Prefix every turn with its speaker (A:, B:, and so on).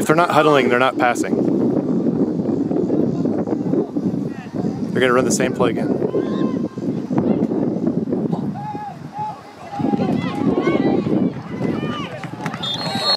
A: they're not huddling, they're not passing. They're going to run the same play again.